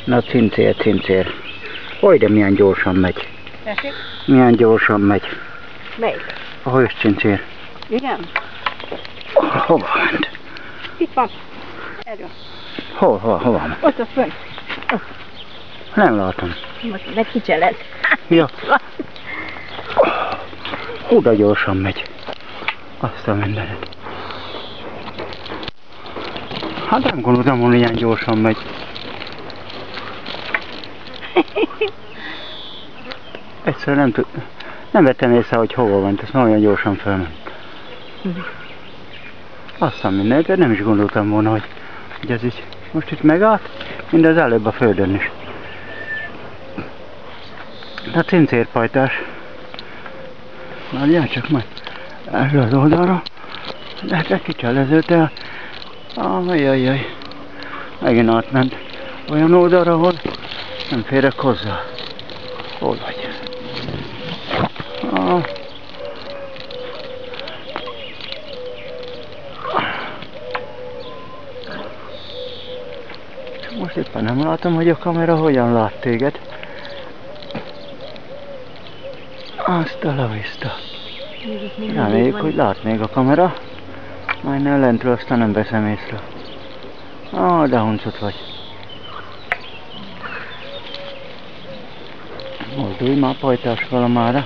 Na cincér, cincér. Oly, de milyen gyorsan megy. Tessék? Milyen gyorsan megy. Melyik? A hős cincér. Igen? Hova ment? Itt van. Erről. Hova? Ott a fönn. Nem látom. Most megkicseled. Ja. Hú, de gyorsan megy. Azt a mindenet. Hát nem gondoltam, hogy ilyen gyorsan megy. Egyszerűen nem vettem észre, hogy hova ment, ez nagyon gyorsan felment. Azt a mindent, de nem is gondoltam volna, hogy ez így most itt megállt, mind az előbb a földön is. A cincérpajtás. Várjál csak majd erről az oldalra. De kicseleződte el. Ajajaj. Megint átment olyan oldalra, ahol nem férek hozzá. Hol vagy? Most éppen nem látom, hogy a kamera hogyan lát téged. Azt a lavista. Reméljük, hogy lát még a kamera. Majd ne lentről, aztán nem veszem észre. De huncut vagy. Mozdulj már pajtás valamára.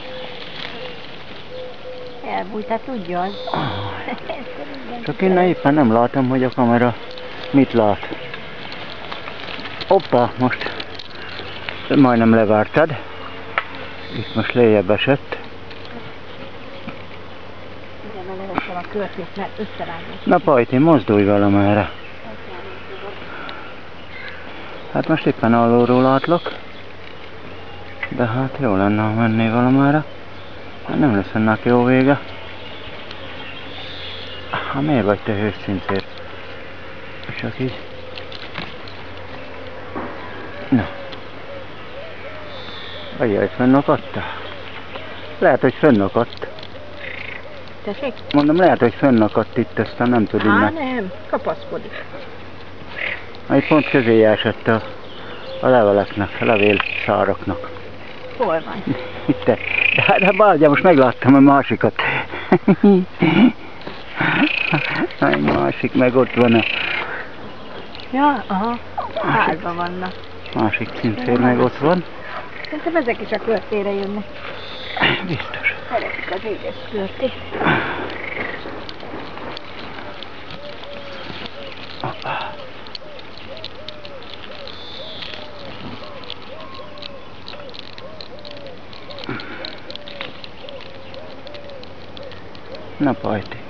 Elbújtál, tudja az. Csak én éppen nem látom, hogy a kamera mit lát. Hoppá, most majdnem levártad. Itt most lejjebb esett. Igen, mert leveszem a körtét, mert összerágom. Na Pajti, mozdulj valamára. Hát most éppen alulról látlak. De hát jó lenne, ha mennél valamára. Hát nem lesz ennek jó vége. Hát miért vagy te hős cincér? Csak így. Na. Ajjaj, fönnakadtál? Lehet, hogy fönnakadt. Tessék? Mondom, lehet, hogy fönnakadt itt, aztán nem tud innen. Nem, kapaszkodik. Itt pont közé esett a leveleknek, a levélszáraknak. Hol van? Itt. De várjál, most megláttam a másikat. Egy másik meg ott van a... Ja, aha. Házban vannak. Másik cincér meg ott van. Szerintem ezek is a körtére jönnek. Biztos. Szeretik az éges körtét. Na Pajti.